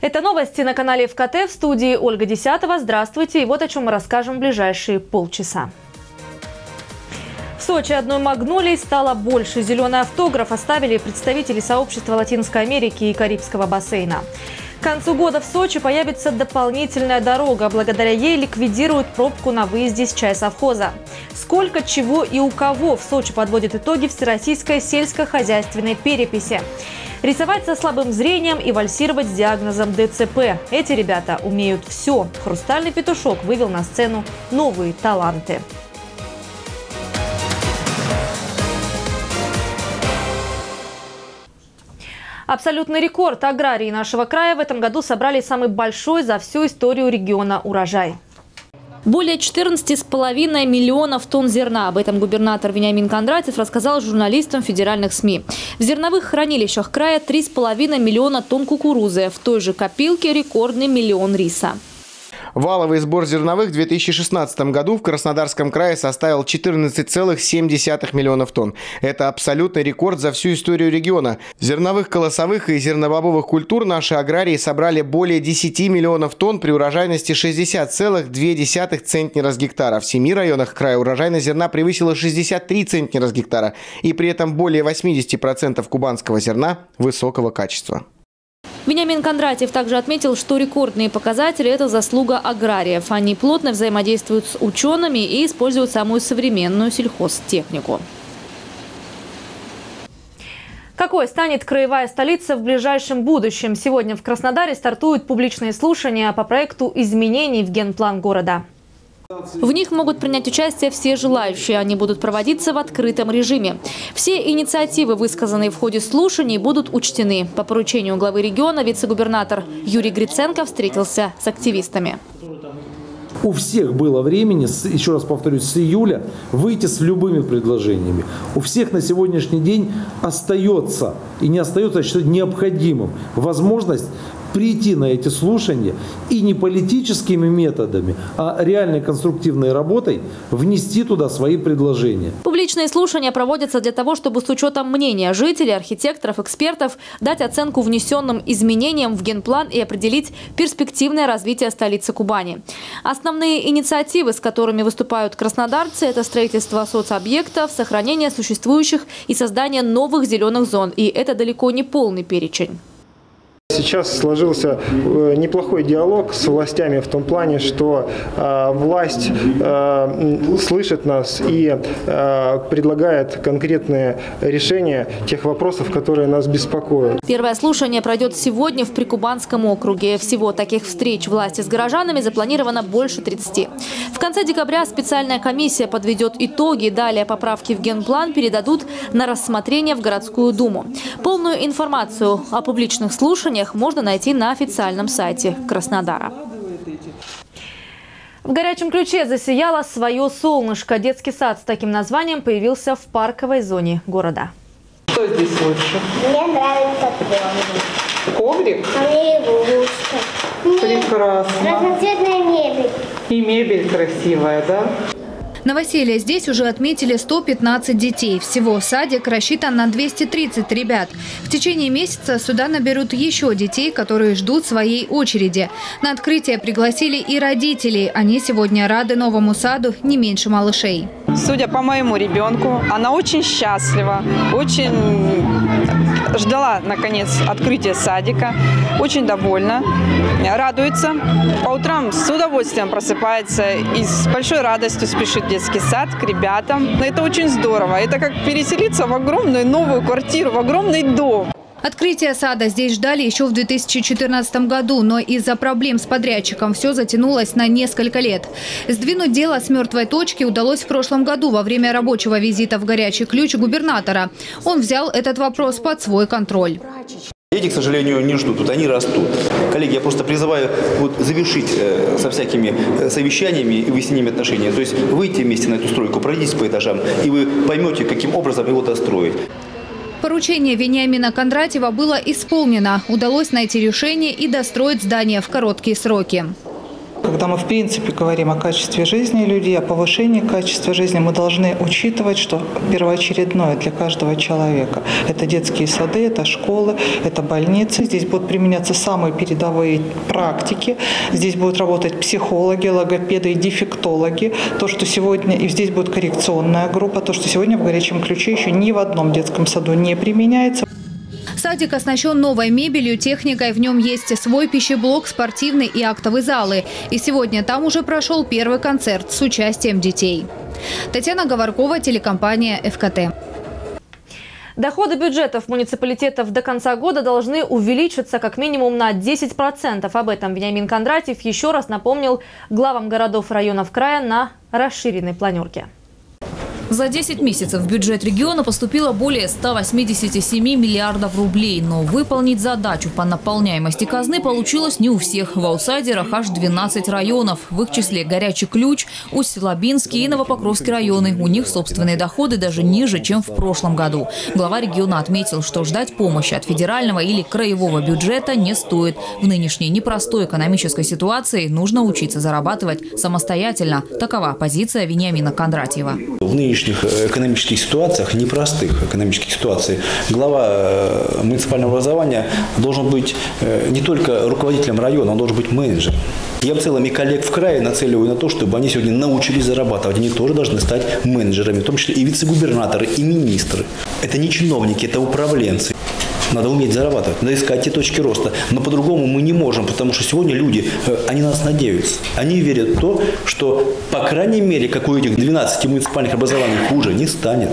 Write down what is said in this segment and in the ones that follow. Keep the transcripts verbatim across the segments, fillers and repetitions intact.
Это новости на канале ФКТ, в студии Ольга Десятова. Здравствуйте, и вот о чем мы расскажем в ближайшие полчаса. В Сочи одной магнолией стало больше. Зеленый автограф оставили представители сообщества Латинской Америки и Карибского бассейна. К концу года в Сочи появится дополнительная дорога. Благодаря ей ликвидируют пробку на выезде с чайсовхоза. Сколько, чего и у кого в Сочи подводят итоги Всероссийской сельскохозяйственной переписи. Рисовать со слабым зрением и вальсировать с диагнозом ДЦП. Эти ребята умеют все. «Хрустальный петушок» вывел на сцену новые таланты. Абсолютный рекорд. Аграрии нашего края в этом году собрали самый большой за всю историю региона урожай. Более четырнадцати с половиной миллионов тонн зерна. Об этом губернатор Вениамин Кондратьев рассказал журналистам федеральных СМИ. В зерновых хранилищах края три с половиной миллиона тонн кукурузы. В той же копилке рекордный миллион риса. Валовый сбор зерновых в две тысячи шестнадцатом году в Краснодарском крае составил четырнадцать целых семь десятых миллионов тонн. Это абсолютный рекорд за всю историю региона. Зерновых, колосовых и зернобобовых культур наши аграрии собрали более десяти миллионов тонн при урожайности шестьдесят целых две десятых центнера с гектара. В семи районах края урожайность зерна превысила шестьдесят три центнера с гектара. И при этом более восьмидесяти процентов кубанского зерна высокого качества. Вениамин Кондратьев также отметил, что рекордные показатели – это заслуга аграриев. Они плотно взаимодействуют с учеными и используют самую современную сельхозтехнику. Какой станет краевая столица в ближайшем будущем? Сегодня в Краснодаре стартуют публичные слушания по проекту изменений в генплан города. В них могут принять участие все желающие. Они будут проводиться в открытом режиме. Все инициативы, высказанные в ходе слушаний, будут учтены. По поручению главы региона вице-губернатор Юрий Гриценко встретился с активистами. У всех было времени, еще раз повторюсь, с июля выйти с любыми предложениями. У всех на сегодняшний день остается, и не остается, я считаю, необходимым возможность прийти на эти слушания и не политическими методами, а реальной конструктивной работой внести туда свои предложения. Публичные слушания проводятся для того, чтобы с учетом мнения жителей, архитекторов, экспертов дать оценку внесенным изменениям в генплан и определить перспективное развитие столицы Кубани. Основные инициативы, с которыми выступают краснодарцы, это строительство соцобъектов, сохранение существующих и создание новых зеленых зон. И это далеко не полный перечень. Сейчас сложился неплохой диалог с властями в том плане, что э, власть э, слышит нас и э, предлагает конкретные решения тех вопросов, которые нас беспокоят. Первое слушание пройдет сегодня в Прикубанском округе. Всего таких встреч власти с горожанами запланировано больше тридцати. В конце декабря специальная комиссия подведет итоги. Далее поправки в генплан передадут на рассмотрение в городскую думу. Полную информацию о публичных слушаниях можно найти на официальном сайте Краснодара. В горячем ключе засияло свое солнышко. Детский сад с таким названием появился в парковой зоне города. Что здесь лучше? Мне нравится коврик. Коврик? А мне игрушка. Прекрасно. Разноцветная мебель. И мебель красивая, да? Новоселье здесь уже отметили сто пятнадцать детей. Всего садик рассчитан на двести тридцать ребят. В течение месяца сюда наберут еще детей, которые ждут своей очереди. На открытие пригласили и родителей. Они сегодня рады новому саду не меньше малышей. Судя по моему ребенку, она очень счастлива, очень ждала, наконец, открытия садика, очень довольна, радуется. По утрам с удовольствием просыпается и с большой радостью спешит в детский сад к ребятам. Это очень здорово. Это как переселиться в огромную новую квартиру, в огромный дом. Открытие сада здесь ждали еще в две тысячи четырнадцатом году, но из-за проблем с подрядчиком все затянулось на несколько лет. Сдвинуть дело с мертвой точки удалось в прошлом году во время рабочего визита в горячий ключ губернатора. Он взял этот вопрос под свой контроль. Дети, к сожалению, не ждут, тут они растут. Коллеги, я просто призываю вот, завершить э, со всякими э, совещаниями и выяснениями отношений. То есть выйти вместе на эту стройку, пройдитесь по этажам, и вы поймете, каким образом его достроить. Поручение Вениамина Кондратьева было исполнено. Удалось найти решение и достроить здание в короткие сроки. когда мы в принципе говорим о качестве жизни людей, о повышении качества жизни, мы должны учитывать, что первоочередное для каждого человека – это детские сады, это школы, это больницы. Здесь будут применяться самые передовые практики, здесь будут работать психологи, логопеды и дефектологи. То, что сегодня, и здесь будет коррекционная группа, то, что сегодня в горячем ключе еще ни в одном детском саду не применяется. Садик оснащен новой мебелью, техникой. В нем есть свой пищеблок, спортивный и актовый залы. И сегодня там уже прошел первый концерт с участием детей. Татьяна Говоркова, телекомпания эф ка тэ. Доходы бюджетов муниципалитетов до конца года должны увеличиться как минимум на десять процентов. Об этом Вениамин Кондратьев еще раз напомнил главам городов и районов края на расширенной планерке. За десять месяцев в бюджет региона поступило более ста восьмидесяти семи миллиардов рублей. Но выполнить задачу по наполняемости казны получилось не у всех. В аутсайдерах аж двенадцать районов. В их числе Горячий Ключ, Усть-Лабинский и Новопокровский районы. У них собственные доходы даже ниже, чем в прошлом году. Глава региона отметил, что ждать помощи от федерального или краевого бюджета не стоит. В нынешней непростой экономической ситуации нужно учиться зарабатывать самостоятельно. Такова позиция Вениамина Кондратьева. В нынешних экономических ситуациях, непростых экономических ситуациях, глава муниципального образования должен быть не только руководителем района, он должен быть менеджером. Я в целом и коллег в крае нацеливаю на то, чтобы они сегодня научились зарабатывать. Они тоже должны стать менеджерами, в том числе и вице-губернаторы, и министры. Это не чиновники, это управленцы. Надо уметь зарабатывать, надо искать те точки роста. Но по-другому мы не можем, потому что сегодня люди, они на нас надеются. Они верят в то, что, по крайней мере, как у этих двенадцати муниципальных образований, хуже не станет.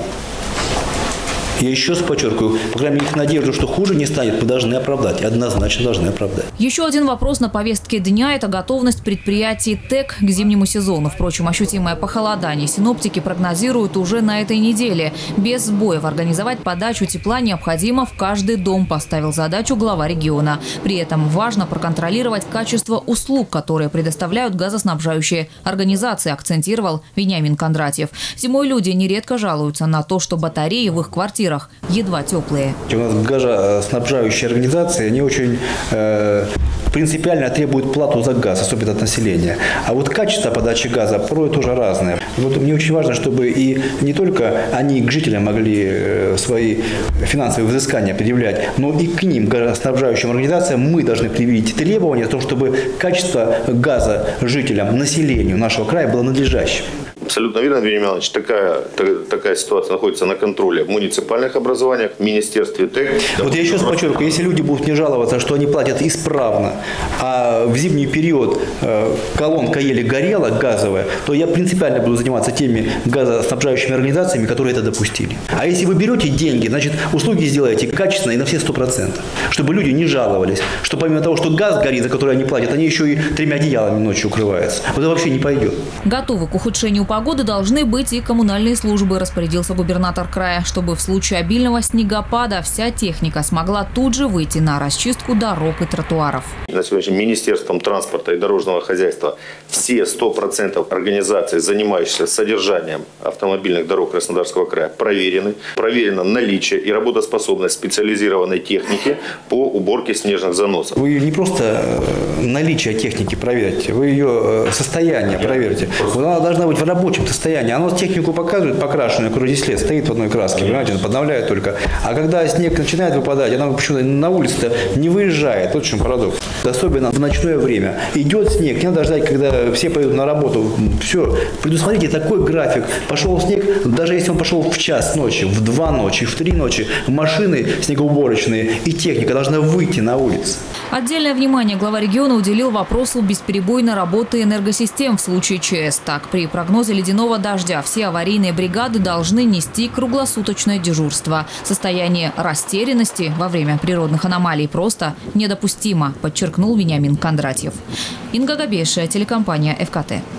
Я еще раз подчеркиваю, по крайней мере, их надежду, что хуже не станет, мы должны оправдать. Однозначно должны оправдать. Еще один вопрос на повестке дня – это готовность предприятий ТЭК к зимнему сезону. Впрочем, ощутимое похолодание синоптики прогнозируют уже на этой неделе. Без сбоев организовать подачу тепла необходимо в каждый дом, поставил задачу глава региона. При этом важно проконтролировать качество услуг, которые предоставляют газоснабжающие организации, акцентировал Вениамин Кондратьев. Зимой люди нередко жалуются на то, что батареи в их квартирах едва теплые. У нас газоснабжающие организации, они очень э, принципиально требуют плату за газ, особенно от населения. А вот качество подачи газа порой тоже разное. Вот мне очень важно, чтобы и не только они к жителям могли свои финансовые взыскания предъявлять, но и к ним, газоснабжающим организациям, мы должны предъявить требования о том, чтобы качество газа жителям, населению нашего края было надлежащим. Абсолютно верно, Вениамин Иванович. Такая, такая ситуация находится на контроле в муниципальных образованиях, в Министерстве ТЭК. Вот я еще раз подчеркиваю, если люди будут не жаловаться, что они платят исправно, а в зимний период колонка еле горела, газовая, то я принципиально буду заниматься теми газоснабжающими организациями, которые это допустили. А если вы берете деньги, значит, услуги сделаете качественно и на все сто процентов. Чтобы люди не жаловались, что помимо того, что газ горит, за который они платят, они еще и тремя одеялами ночью укрываются. Вот это вообще не пойдет. Готовы к ухудшению погоды должны быть и коммунальные службы, распорядился губернатор края, чтобы в случае обильного снегопада вся техника смогла тут же выйти на расчистку дорог и тротуаров. На сегодняшний день Министерством транспорта и дорожного хозяйства все сто процентов организаций, занимающихся содержанием автомобильных дорог Краснодарского края, проверены. Проверено наличие и работоспособность специализированной техники по уборке снежных заносов. Вы не просто наличие техники проверите, вы ее состояние проверите. Она должна быть в рабочем состоянии. Она технику показывает, покрашенную, которая десять лет стоит в одной краске, понимаете, она подновляет только. А когда снег начинает выпадать, она почему-то на улице не выезжает. Вот в чем парадокс. Особенно в ночное время. Идет снег, не надо ждать, когда все пойдут на работу. Все. Предусмотрите такой график. Пошел снег, даже если он пошел в час ночи, в два ночи, в три ночи, машины снегоуборочные и техника должна выйти на улицу. Отдельное внимание глава региона уделил вопросу бесперебойной работы энергосистем в случае ЧС. Так, при прогнозе ледяного дождя все аварийные бригады должны нести круглосуточное дежурство. Состояние растерянности во время природных аномалий просто недопустимо, подчеркнул Вениамин Кондратьев. Инга Габейшая, телекомпания эф ка тэ.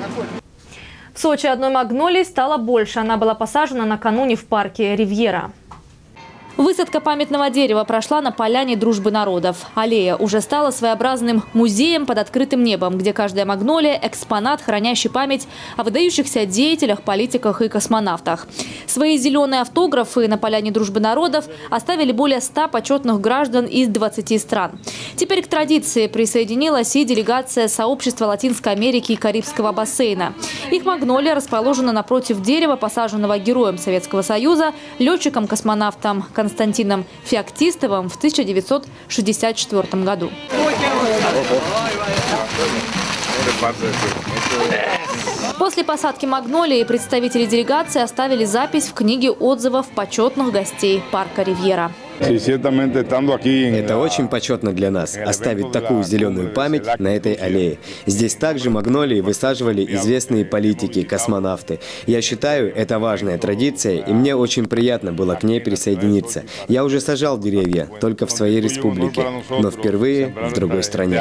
В Сочи одной магнолии стало больше. Она была посажена накануне в парке «Ривьера». Высадка памятного дерева прошла на поляне Дружбы народов. Аллея уже стала своеобразным музеем под открытым небом, где каждая магнолия – экспонат, хранящий память о выдающихся деятелях, политиках и космонавтах. Свои зеленые автографы на поляне Дружбы народов оставили более ста почетных граждан из двадцати стран. Теперь к традиции присоединилась и делегация сообщества Латинской Америки и Карибского бассейна. Их магнолия расположена напротив дерева, посаженного героем Советского Союза, летчиком-космонавтом Константином Феоктистовым в тысяча девятьсот шестьдесят четвёртом году. После посадки магнолии представители делегации оставили запись в книге отзывов почетных гостей парка «Ривьера». Это очень почетно для нас – оставить такую зеленую память на этой аллее. Здесь также магнолии высаживали известные политики, космонавты. Я считаю, это важная традиция, и мне очень приятно было к ней присоединиться. Я уже сажал деревья, только в своей республике, но впервые в другой стране.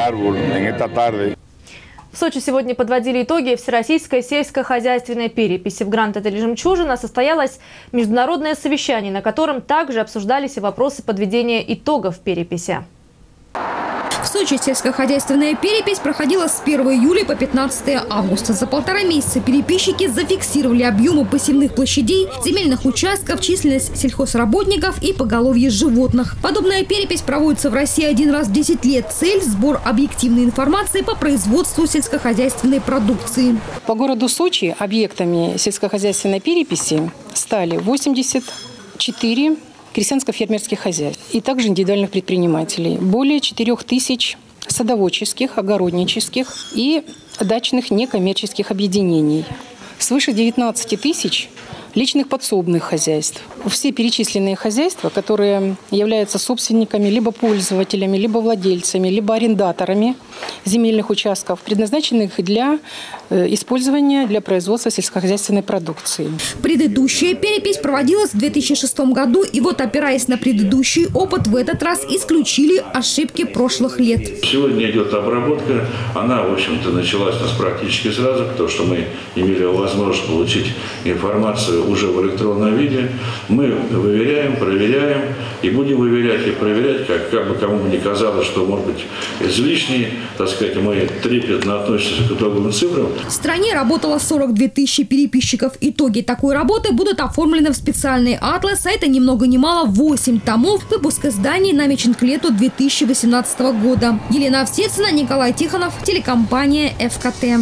В Сочи сегодня подводили итоги Всероссийской сельскохозяйственной переписи. В Гранд-отеле «Жемчужина» состоялось международное совещание, на котором также обсуждались и вопросы подведения итогов переписи. В Сочи сельскохозяйственная перепись проходила с первого июля по пятнадцатое августа. За полтора месяца переписчики зафиксировали объемы посевных площадей, земельных участков, численность сельхозработников и поголовье животных. Подобная перепись проводится в России один раз в десять лет. Цель – сбор объективной информации по производству сельскохозяйственной продукции. По городу Сочи объектами сельскохозяйственной переписи стали восемьдесят четыре крестьянско-фермерских хозяйств и также индивидуальных предпринимателей. Более четырёх тысяч садоводческих, огороднических и дачных некоммерческих объединений. Свыше девятнадцати тысяч личных подсобных хозяйств. Все перечисленные хозяйства, которые являются собственниками, либо пользователями, либо владельцами, либо арендаторами земельных участков, предназначенных для использования для производства сельскохозяйственной продукции. Предыдущая перепись проводилась в две тысячи шестом году, и вот, опираясь на предыдущий опыт, в этот раз исключили ошибки прошлых лет. Сегодня идет обработка. Она, в общем-то, началась у нас практически сразу, потому что мы имели возможность получить информацию уже в электронном виде. Мы выверяем, проверяем и будем выверять и проверять, как, как бы кому бы ни казалось, что может быть излишне, так сказать, мы трепетно относимся к итоговым цифрам. В стране работало сорок две тысячи переписчиков. Итоги такой работы будут оформлены в специальный атлас, а это ни много ни мало восемь томов. Выпуск изданий намечен к лету две тысячи восемнадцатого года. Елена Овсецина, Николай Тихонов, телекомпания эф ка тэ.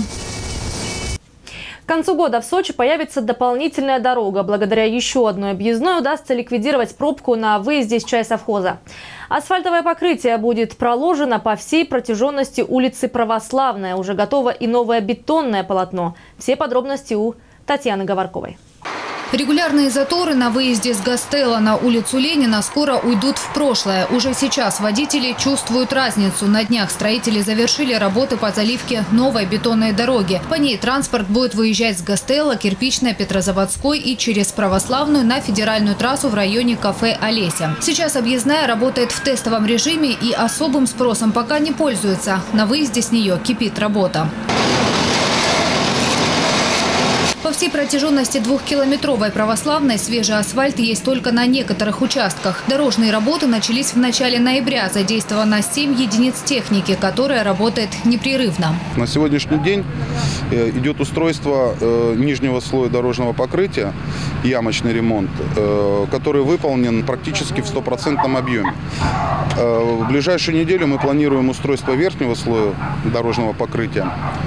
К концу года в Сочи появится дополнительная дорога. Благодаря еще одной объездной удастся ликвидировать пробку на выезде из чайсовхоза. Асфальтовое покрытие будет проложено по всей протяженности улицы Православная. Уже готово и новое бетонное полотно. Все подробности у Татьяны Говорковой. Регулярные заторы на выезде с Гастелло на улицу Ленина скоро уйдут в прошлое. Уже сейчас водители чувствуют разницу. На днях строители завершили работы по заливке новой бетонной дороги. По ней транспорт будет выезжать с Гастелло, Кирпичной, Петрозаводской и через Православную на федеральную трассу в районе кафе «Олеся». Сейчас объездная работает в тестовом режиме и особым спросом пока не пользуется. На выезде с нее кипит работа. По всей протяженности двухкилометровой Православной свежий асфальт есть только на некоторых участках. Дорожные работы начались в начале ноября. Задействовано семь единиц техники, которая работает непрерывно. На сегодняшний день идет устройство нижнего слоя дорожного покрытия, ямочный ремонт, который выполнен практически в стопроцентном объеме. В ближайшую неделю мы планируем устройство верхнего слоя дорожного покрытия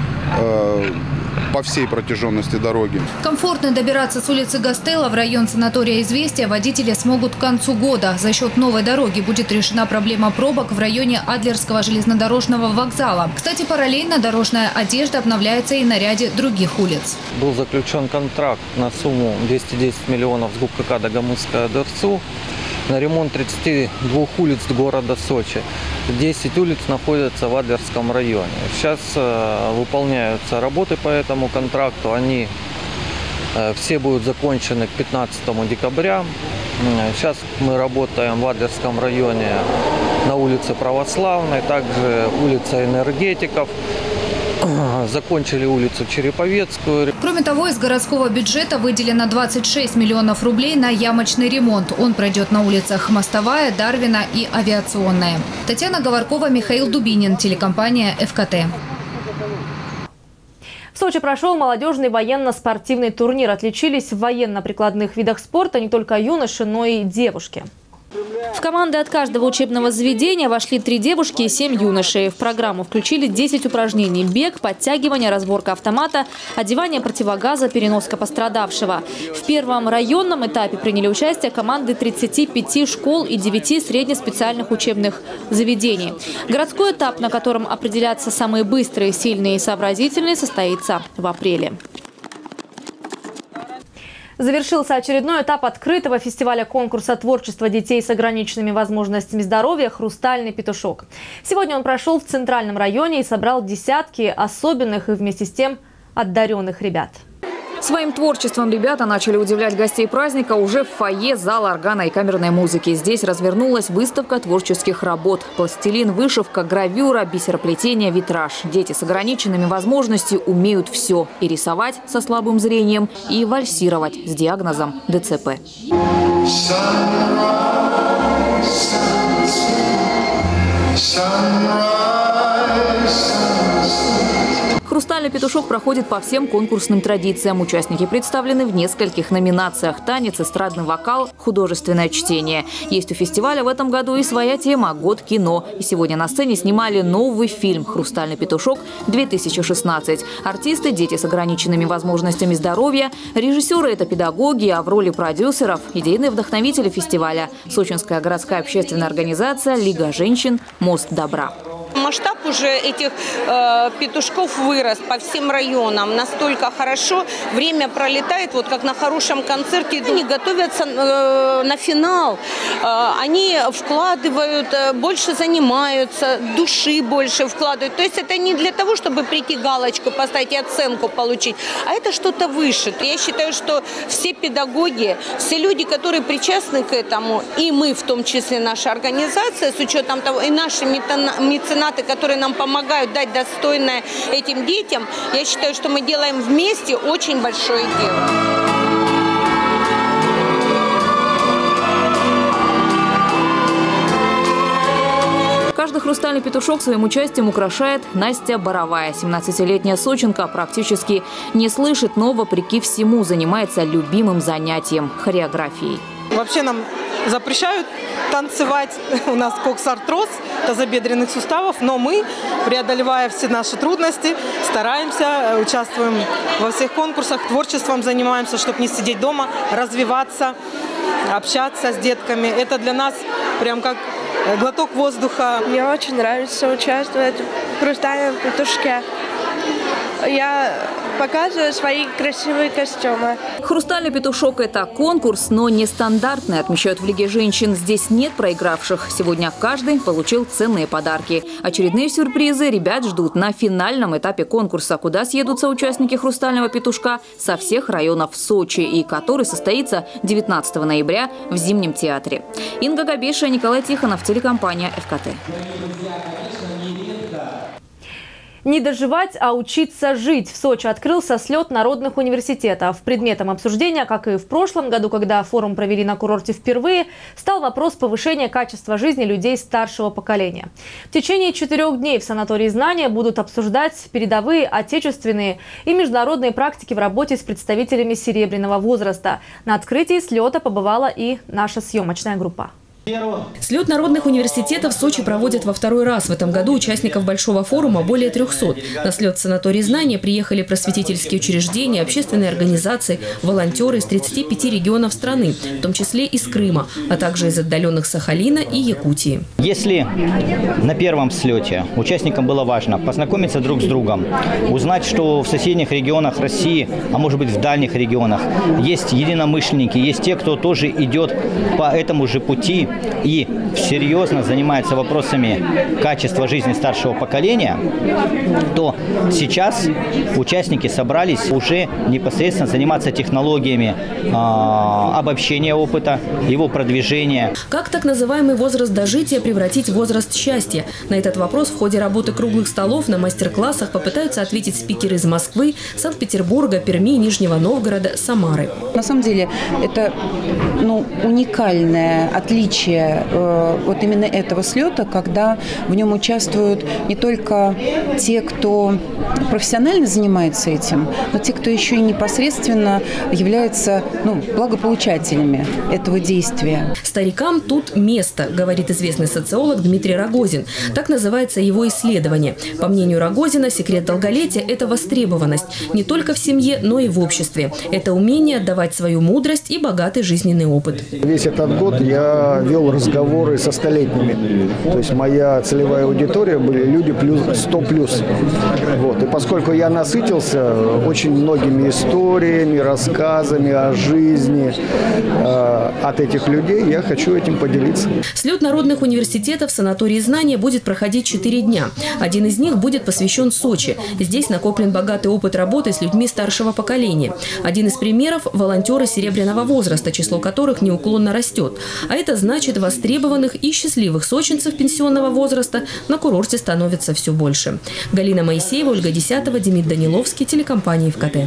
по всей протяженности дороги. Комфортно добираться с улицы Гастелло в район санатория «Известия» водители смогут к концу года. За счет новой дороги будет решена проблема пробок в районе Адлерского железнодорожного вокзала. Кстати, параллельно дорожная одежда обновляется и на ряде других улиц. Был заключен контракт на сумму двести десять миллионов с ГУПКК «Дагомысская ДРЦУ» на ремонт тридцати двух улиц города Сочи. десять улиц находятся в Адлерском районе. Сейчас э, выполняются работы по этому контракту. Они э, все будут закончены к пятнадцатому декабря. Сейчас мы работаем в Адлерском районе на улице Православной, также улица Энергетиков. закончили улицу Череповецкую. Кроме того, из городского бюджета выделено двадцать шесть миллионов рублей на ямочный ремонт. Он пройдет на улицах Мостовая, Дарвина и Авиационная. Татьяна Говоркова, Михаил Дубинин, телекомпания эф ка тэ. В Сочи прошел молодежный военно-спортивный турнир. Отличились в военно-прикладных видах спорта не только юноши, но и девушки. В команды от каждого учебного заведения вошли три девушки и семь юношей. В программу включили десять упражнений: бег, подтягивание, разборка автомата, одевание противогаза, переноска пострадавшего. В первом районном этапе приняли участие команды тридцати пяти школ и девяти среднеспециальных учебных заведений. Городской этап, на котором определятся самые быстрые, сильные и сообразительные, состоится в апреле. Завершился очередной этап открытого фестиваля конкурса творчества детей с ограниченными возможностями здоровья «Хрустальный петушок». Сегодня он прошел в Центральном районе и собрал десятки особенных и вместе с тем одаренных ребят. Своим творчеством ребята начали удивлять гостей праздника уже в фойе зала органа и камерной музыки. Здесь развернулась выставка творческих работ. Пластилин, вышивка, гравюра, бисероплетение, витраж. Дети с ограниченными возможностями умеют все. И рисовать со слабым зрением, и вальсировать с диагнозом дэ цэ пэ. «Хрустальный петушок» проходит по всем конкурсным традициям. Участники представлены в нескольких номинациях: танец, эстрадный вокал, художественное чтение. Есть у фестиваля в этом году и своя тема – год кино. И сегодня на сцене снимали новый фильм «Хрустальный петушок-две тысячи шестнадцать». Артисты – дети с ограниченными возможностями здоровья. Режиссеры – это педагоги, а в роли продюсеров – идейные вдохновители фестиваля. Сочинская городская общественная организация «Лига женщин. Мост добра». Масштаб уже этих э, петушков вырос по всем районам настолько хорошо. Время пролетает, вот как на хорошем концерте. Они готовятся э, на финал. Э, они вкладывают, э, больше занимаются, души больше вкладывают. То есть это не для того, чтобы прийти галочку поставить и оценку получить, а это что-то выше. Я считаю, что все педагоги, все люди, которые причастны к этому, и мы, в том числе наша организация, с учетом того, и наши меценаты, которые нам помогают дать достойное этим детям, я считаю, что мы делаем вместе очень большое дело. Каждый хрустальный петушок своим участием украшает Настя Боровая. семнадцатилетняя сочинка практически не слышит, но, вопреки всему, занимается любимым занятием – хореографией. Вообще нам запрещают танцевать. У нас коксартроз тазобедренных суставов, но мы, преодолевая все наши трудности, стараемся, участвуем во всех конкурсах, творчеством занимаемся, чтобы не сидеть дома, развиваться, общаться с детками. Это для нас прям как глоток воздуха. Мне очень нравится участвовать в «Хрустальном петушке». Я показываю свои красивые костюмы. «Хрустальный петушок» – это конкурс, но нестандартный, отмечают в Лиге женщин. Здесь нет проигравших. Сегодня каждый получил ценные подарки. Очередные сюрпризы ребят ждут на финальном этапе конкурса, куда съедутся участники «Хрустального петушка» со всех районов Сочи, и который состоится девятнадцатого ноября в Зимнем театре. Инга Габеша, Николай Тихонов, телекомпания эф ка тэ. Не доживать, а учиться жить. В Сочи открылся слет народных университетов. Предметом обсуждения, как и в прошлом году, когда форум провели на курорте впервые, стал вопрос повышения качества жизни людей старшего поколения. В течение четырех дней в санатории «Знания» будут обсуждать передовые отечественные и международные практики в работе с представителями серебряного возраста. На открытии слета побывала и наша съемочная группа. Слет народных университетов в Сочи проводят во второй раз. В этом году участников большого форума более трехсот. На слет в санаторий «Знания» приехали просветительские учреждения, общественные организации, волонтеры из тридцати пяти регионов страны, в том числе из Крыма, а также из отдаленных Сахалина и Якутии. Если на первом слете участникам было важно познакомиться друг с другом, узнать, что в соседних регионах России, а может быть в дальних регионах, есть единомышленники, есть те, кто тоже идет по этому же пути, и серьезно занимается вопросами качества жизни старшего поколения, то сейчас участники собрались уже непосредственно заниматься технологиями э, обобщения опыта, его продвижения. Как так называемый возраст дожития превратить в возраст счастья? На этот вопрос в ходе работы круглых столов на мастер-классах попытаются ответить спикеры из Москвы, Санкт-Петербурга, Перми, Нижнего Новгорода, Самары. На самом деле это ну, уникальное отличие э, вот именно этого слета, когда в нем участвуют не только те, кто профессионально занимается этим, но те, кто еще и непосредственно являются ну, благополучателями этого действия. Старикам тут место, говорит известный социолог Дмитрий Рогозин. Так называется его исследование. По мнению Рогозина, секрет долголетия – это востребованность не только в семье, но и в обществе. Это умение отдавать свою мудрость и богатый жизненный опыт. Весь этот год я вел разговоры со столетними. То есть моя целевая аудитория были люди плюс сто плюс. Вот. И поскольку я насытился очень многими историями, рассказами о жизни э, от этих людей, я хочу этим поделиться. Слет народных университетов «Санаторий знания» будет проходить четыре дня. Один из них будет посвящен Сочи. Здесь накоплен богатый опыт работы с людьми старшего поколения. Один из примеров – волонтеры серебряного возраста, число которых неуклонно растет. А это значит, востребованных и счастливых сочинцев пенсионного возраста на курорте становится все больше. Галина Моисеева, Ольга Десятова, Демид Даниловский, телекомпания ФКТ.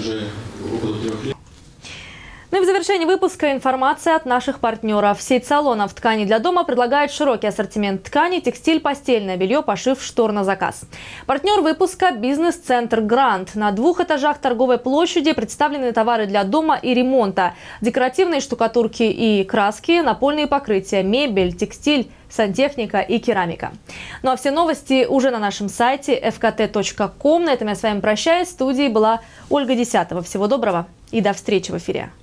Ну и в завершении выпуска информация от наших партнеров. Сеть салонов «Ткани для дома» предлагает широкий ассортимент тканей, текстиль, постельное белье, пошив, штор на заказ. Партнер выпуска – бизнес-центр «Грант». На двух этажах торговой площади представлены товары для дома и ремонта. Декоративные штукатурки и краски, напольные покрытия, мебель, текстиль, сантехника и керамика. Ну а все новости уже на нашем сайте эф ка тэ точка ком. На этом я с вами прощаюсь. В студии была Ольга Десятова. Всего доброго и до встречи в эфире.